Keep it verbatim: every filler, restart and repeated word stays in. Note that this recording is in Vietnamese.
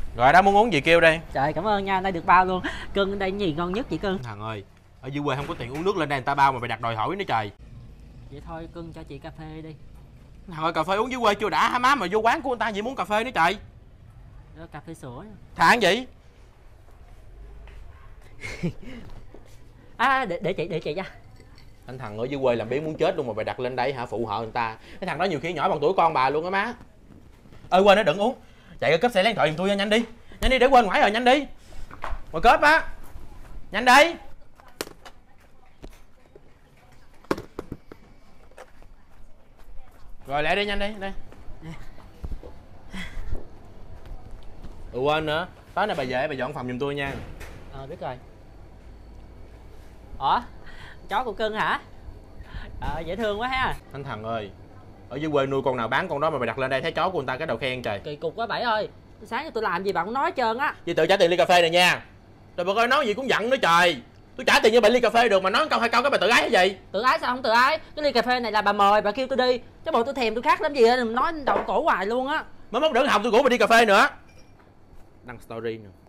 Rồi đó, muốn uống gì kêu đây. Trời cảm ơn nha, đây được bao luôn. Cưng đây gì ngon nhất vậy cưng? Thằng ơi, ở dưới quê không có tiền uống nước, lên đây người ta bao mà mày đặt đòi hỏi nữa trời. Vậy thôi cưng cho chị cà phê đi. Thằng ơi, cà phê uống dưới quê chưa đã hả má, mà vô quán của người ta gì muốn cà phê nữa trời. Đó, cà phê sữa. Thằng gì? À để, để chị để chị nha. Anh thằng ở dưới quê làm biếng muốn chết luôn mà mày đặt lên đây hả, phụ họ người ta. Cái thằng đó nhiều khi nhỏ bằng tuổi con bà luôn á má. Ơi quên nó đừng uống. Chạy ra cướp xe lấy điện thoại giùm tôi, nhanh đi. Nhanh đi để quên ngoài rồi, nhanh đi. Mà cướp á. Nhanh đi. Rồi lẹ đi, nhanh đi, đây. Ừ quên nữa, tối nay bà về bà dọn phòng giùm tôi nha. Ờ biết rồi. Ủa chó của cưng hả? Ờ dễ thương quá ha. Anh thằng ơi, ở dưới quê nuôi con nào bán con đó mà mày đặt lên đây thấy chó của người ta cái đầu khen trời. Kỳ cục quá Bảy ơi. Sáng giờ tôi làm gì bạn cũng nói hết trơn á. Chị tự trả tiền ly cà phê này nha. Rồi bà coi nói gì cũng giận nữa trời. Tôi trả tiền cho bà ly cà phê được mà nói câu hai câu cái bà tự ái cái gì? Tự ái sao không tự ái? Cái ly cà phê này là bà mời, bà kêu tôi đi. Chứ bộ tôi thèm tôi khác lắm gì á, đừng nói đầu cổ hoài luôn á. Mới mốt đừng học tôi ngủ bà đi cà phê nữa. Đăng story nữa.